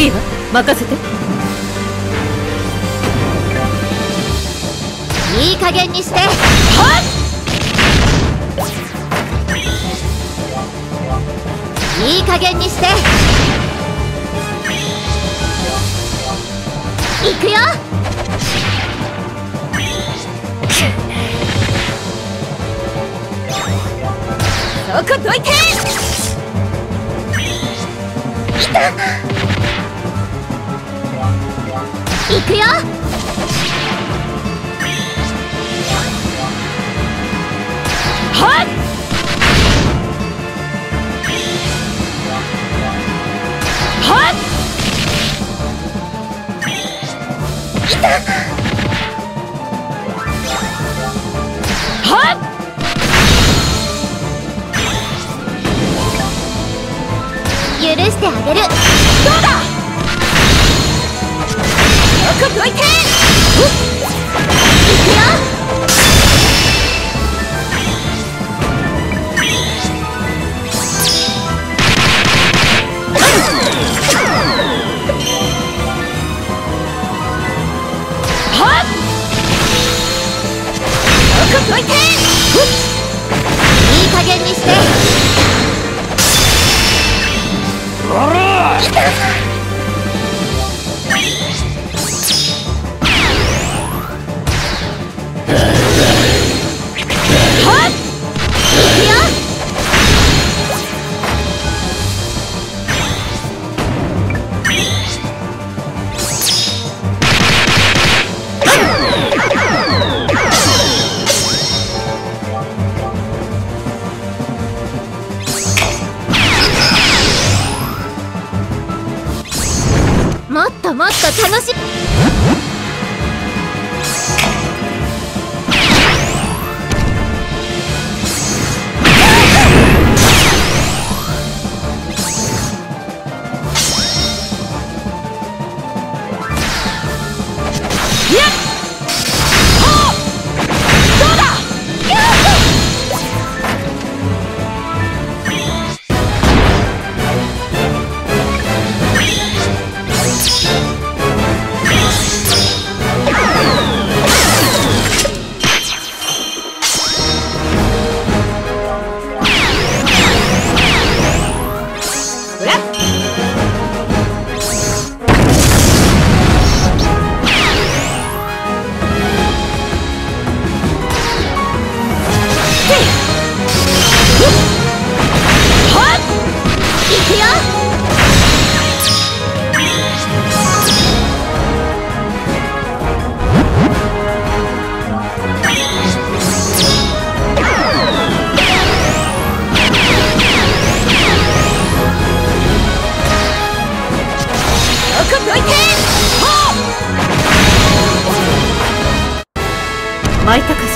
いいわ、任せて。 いい加減にして。はっ。いい加減にして。いくよ。そこどいて。いた。いくよ。はっ。はっ。いた。はっ。許してあげる。どうだ。そこどいて。いくよ。はっ。そこどいて。いい加減にして。いた。もっともっと楽し巻いたかし